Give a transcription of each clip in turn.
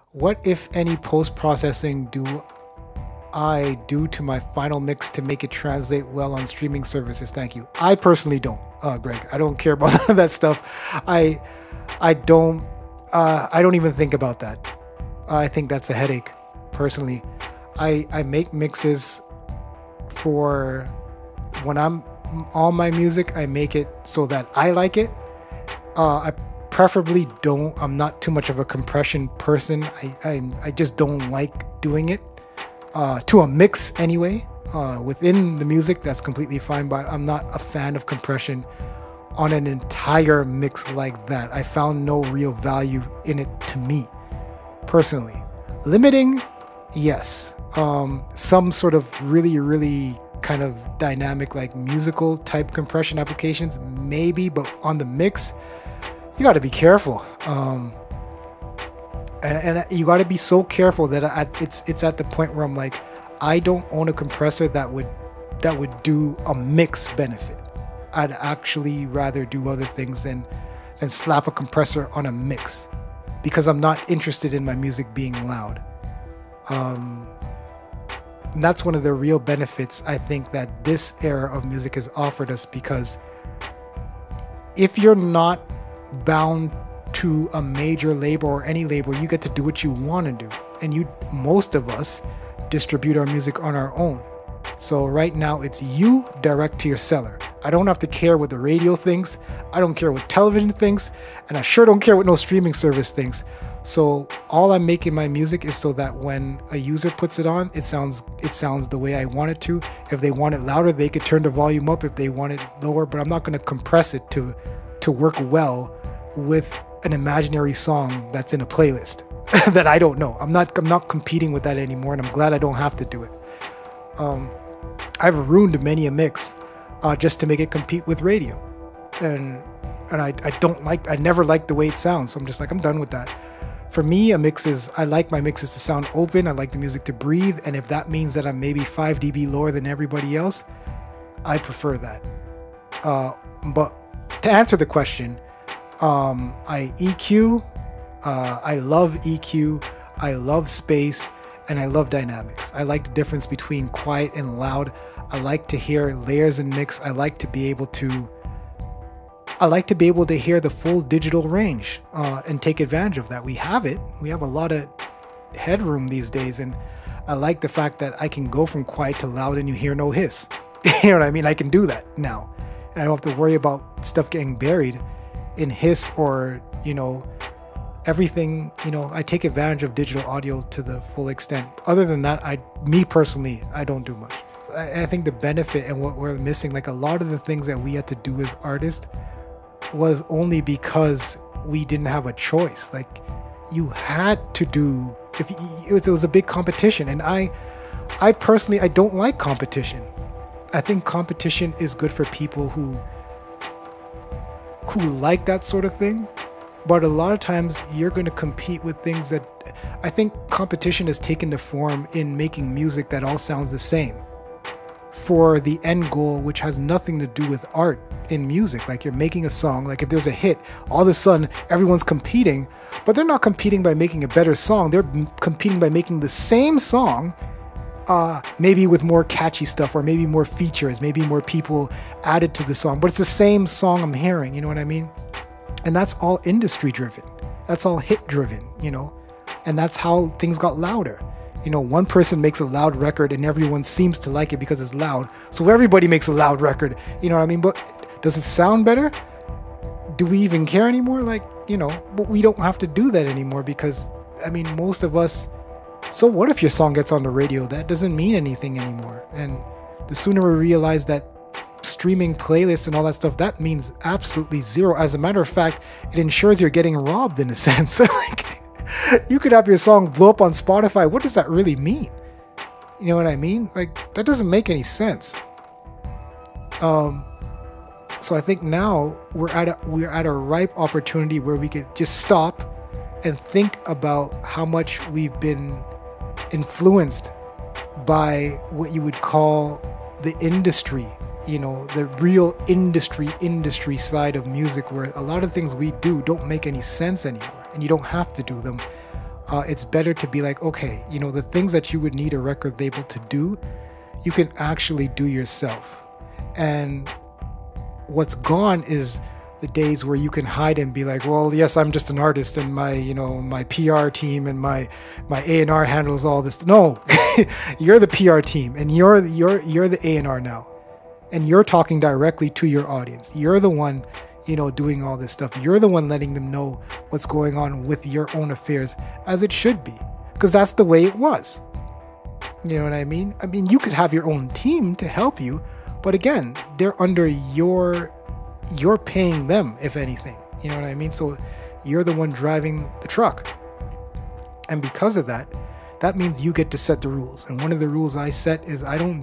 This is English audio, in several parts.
What, if any, post-processing do I do to my final mix to make it translate well on streaming services? Thank you. I personally don't, Greg. I don't care about that stuff. I I don't I don't even think about that. I think that's a headache. Personally, I make mixes for when I'm on my music. I make it so that I like it. I preferably don't. I'm not too much of a compression person. I just don't like doing it to a mix anyway. Within the music, that's completely fine, but I'm not a fan of compression on an entire mix like that. I found no real value in it to me personally. Limiting, yes. Some sort of really kind of dynamic, like musical type compression applications, maybe, but on the mix, you got to be careful. And you got to be so careful that it's at the point where I'm like, I don't own a compressor that would do a mix benefit. I'd actually rather do other things than slap a compressor on a mix, because I'm not interested in my music being loud. And that's one of the real benefits I think that this era of music has offered us, because if you're not bound to a major label or any label, you get to do what you want to do. And most of us distribute our music on our own. So right now it's you direct to your seller. I don't have to care what the radio thinks. I don't care what television thinks. And I sure don't care what no streaming service thinks. So all I'm making my music is so that when a user puts it on, it sounds the way I want it to. If they want it louder, they could turn the volume up. If they want it lower, but I'm not going to compress it to work well with an imaginary song that's in a playlist that I don't know. I'm not competing with that anymore, and I'm glad I don't have to do it. I've ruined many a mix just to make it compete with radio, and I never liked the way it sounds. So I'm just like, I'm done with that. For me, I like my mixes to sound open. I like the music to breathe, and if that means that I'm maybe 5 dB lower than everybody else, I prefer that. But to answer the question, I EQ. I love EQ. I love space. And I love dynamics. I like the difference between quiet and loud. I like to hear layers in mix. I like to be able to hear the full digital range and take advantage of that. We have it. We have a lot of headroom these days, and I like the fact that I can go from quiet to loud and you hear no hiss. You know what I mean? I can do that now, and I don't have to worry about stuff getting buried in hiss or everything. I take advantage of digital audio to the full extent. Other than that, me personally, I don't do much. I think the benefit and what we're missing, like a lot of the things that we had to do as artists, was only because we didn't have a choice. Like, you had to do, if it was a big competition, and I personally, I don't like competition. I think competition is good for people who like that sort of thing. But a lot of times you're going to compete with things that I think competition has taken the form in making music that all sounds the same for the end goal, which has nothing to do with art in music. Like, you're making a song, like if there's a hit, all of a sudden everyone's competing, but they're not competing by making a better song. They're competing by making the same song, maybe with more catchy stuff, or maybe more features, maybe more people added to the song, but it's the same song I'm hearing, you know what I mean? And that's all industry driven. That's all hit driven, and that's how things got louder. One person makes a loud record and everyone seems to like it because it's loud. So everybody makes a loud record, you know what I mean? But does it sound better? Do we even care anymore? But we don't have to do that anymore, because, most of us, so what if your song gets on the radio? That doesn't mean anything anymore. And the sooner we realize that streaming playlists and all that stuff, that means absolutely zero. As a matter of fact, it ensures you're getting robbed in a sense. Like, you could have your song blow up on Spotify. What does that really mean? You know what I mean? Like, that doesn't make any sense. So I think now we're at a ripe opportunity where we could just stop and think about how much we've been influenced by what you would call the industry, the real industry side of music, where a lot of things we do don't make any sense anymore, and you don't have to do them. it's better to be like, okay, you know, the things that you would need a record label to do, you can actually do yourself. And what's gone is the days where you can hide and be like, well, yes, I'm just an artist, and my, you know, my PR team and my A&R handles all this. No, you're the PR team, and you're the A&R now, and you're talking directly to your audience. You're the one, you know, doing all this stuff. You're the one letting them know what's going on with your own affairs, as it should be, because that's the way it was. You know what I mean? I mean, you could have your own team to help you, but again, they're under you're paying them, if anything. You know what I mean? So you're the one driving the truck. And because of that, that means you get to set the rules. And one of the rules I set is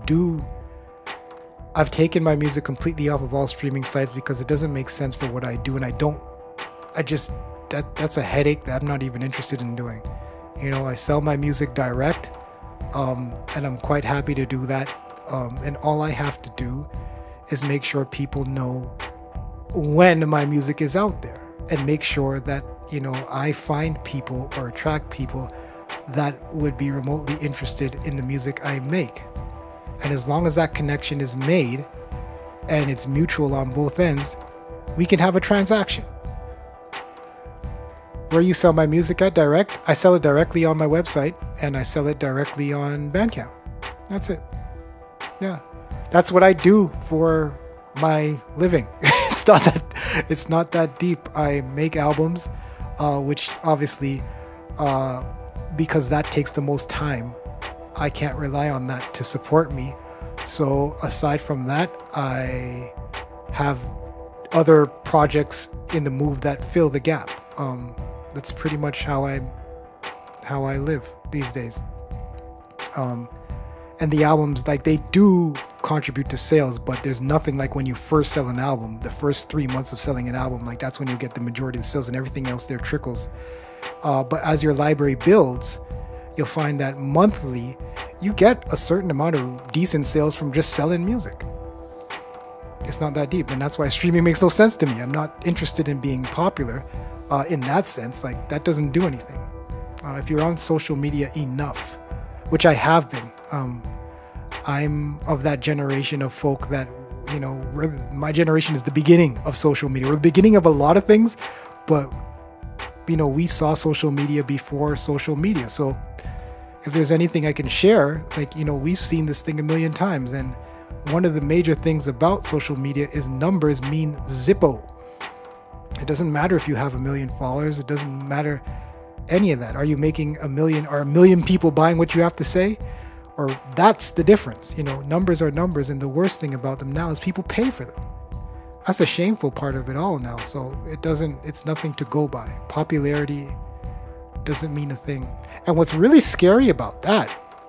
I've taken my music completely off of all streaming sites because it doesn't make sense for what I do. And that's a headache that I'm not even interested in doing. You know, I sell my music direct, and I'm quite happy to do that. And all I have to do is make sure people know when my music is out there, and make sure that, you know, I find people or attract people that would be remotely interested in the music I make. And as long as that connection is made and it's mutual on both ends, we can have a transaction. Where you sell my music at direct, I sell it directly on my website, and I sell it directly on Bandcamp. That's it. Yeah. That's what I do for my living. It's not that deep. I make albums, which obviously, because that takes the most time, I can't rely on that to support me. So aside from that, I have other projects in the move that fill the gap. That's pretty much how I live these days. And the albums, like, they do contribute to sales, but there's nothing like when you first sell an album, the first 3 months of selling an album, like, that's when you get the majority of the sales, and everything else there trickles. But as your library builds, you'll find that monthly you get a certain amount of decent sales from just selling music. It's not that deep, and that's why streaming makes no sense to me. I'm not interested in being popular in that sense. Like, that doesn't do anything. If you're on social media enough, which I have been, I'm of that generation of folk that, you know, my generation is the beginning of social media. We're the beginning of a lot of things, but, you know, we saw social media before social media. So if there's anything I can share, like, you know, we've seen this thing a million times. And one of the major things about social media is numbers mean Zippo. It doesn't matter if you have 1 million followers. It doesn't matter any of that. Are you making 1 million? Are 1 million people buying what you have to say? Or that's the difference. You know, numbers are numbers. And the worst thing about them now is people pay for them. That's a shameful part of it all now. So it's nothing to go by. Popularity doesn't mean a thing. And what's really scary about that,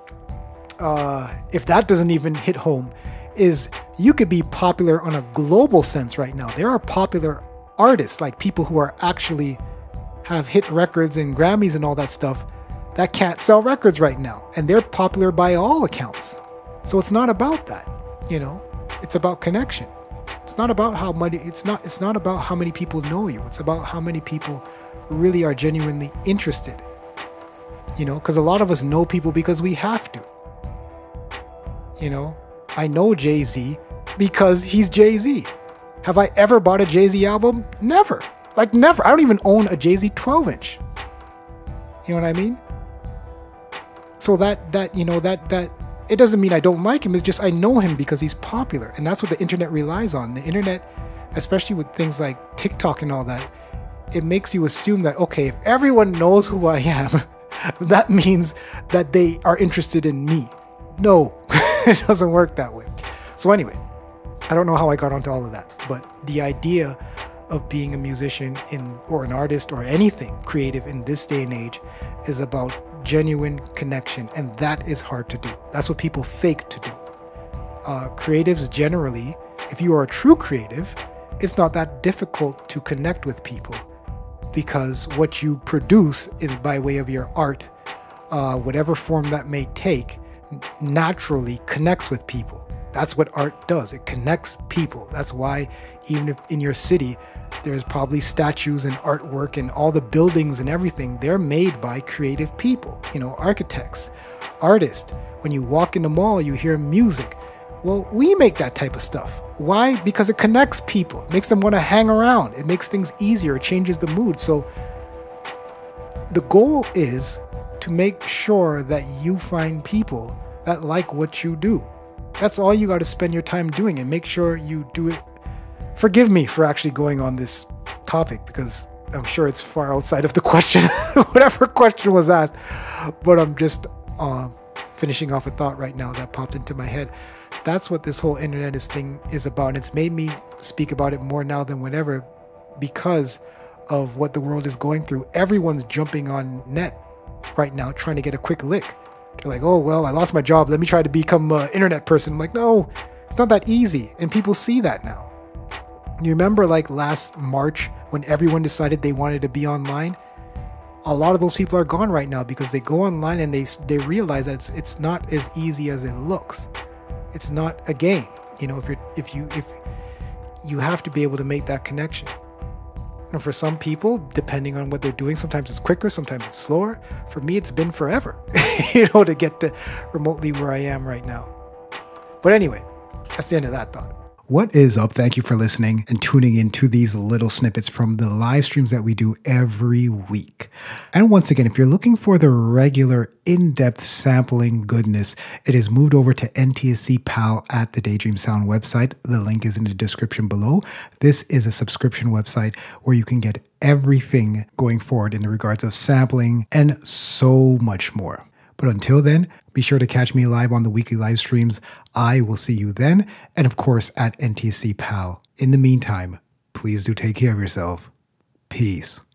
if that doesn't even hit home, is you could be popular on a global sense right now. There are popular artists, like people who are actually have hit records and Grammys and all that stuff, that can't sell records right now, and they're popular by all accounts. So it's not about that, you know. It's about connection. It's not about how many. It's not about how many people know you. It's about how many people really are genuinely interested. You know, because a lot of us know people because we have to. You know, I know Jay-Z because he's Jay-Z. Have I ever bought a Jay-Z album? Never. Like, never. I don't even own a Jay-Z 12-inch. You know what I mean? So that it doesn't mean I don't like him. It's just I know him because he's popular. And that's what the internet relies on. The internet, especially with things like TikTok and all that, it makes you assume that, okay, if everyone knows who I am, that means that they are interested in me. No, it doesn't work that way. So anyway, I don't know how I got onto all of that, but the idea of being a musician or an artist or anything creative in this day and age is about genuine connection, and that is hard to do. That's what people fake to do. Creatives generally, if you are a true creative, it's not that difficult to connect with people, because what you produce is by way of your art, whatever form that may take, naturally connects with people. That's what art does. It connects people. That's why even if in your city There's probably statues and artwork and all the buildings and everything. They're made by creative people, architects, artists. When you walk in the mall, you hear music. Well, we make that type of stuff. Why? Because it connects people. It makes them want to hang around. It makes things easier. It changes the mood. So the goal is to make sure that you find people that like what you do. That's all you got to spend your time doing, and make sure you do it. Forgive me for actually going on this topic, because I'm sure it's far outside of the question, whatever question was asked. But I'm just finishing off a thought right now that popped into my head. That's what this whole internet thing is about. And it's made me speak about it more now than whenever, because of what the world is going through. Everyone's jumping on net right now, trying to get a quick lick. They're like, oh, well, I lost my job. Let me try to become an internet person. I'm like, no, it's not that easy. And people see that now. You remember like last March when everyone decided they wanted to be online? A lot of those people are gone right now because they go online and they realize that it's not as easy as it looks. It's not a game. If you have to be able to make that connection. And for some people, depending on what they're doing, sometimes it's quicker, sometimes it's slower. For me, it's been forever, to get to remotely where I am right now. But anyway, that's the end of that thought. What is up? Thank you for listening and tuning into these little snippets from the live streams that we do every week. And once again, if you're looking for the regular in-depth sampling goodness, it is moved over to NTSC PAL at the Daydream Sound website. The link is in the description below. This is a subscription website where you can get everything going forward in the regards of sampling and so much more. But until then, be sure to catch me live on the weekly live streams. I will see you then. And of course, at NTSC PAL. In the meantime, please do take care of yourself. Peace.